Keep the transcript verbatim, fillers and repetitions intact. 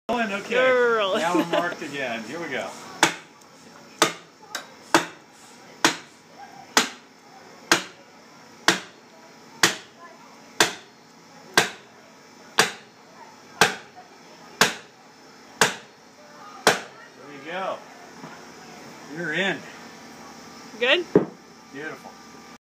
Okay. Girl. Now we're marked again. Here we go. There you go. You're in. Good? Beautiful.